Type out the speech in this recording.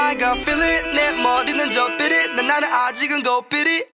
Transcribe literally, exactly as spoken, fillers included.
I got feeling 내 머리는 저 삐릿 난 나는 아직은 go 삐릿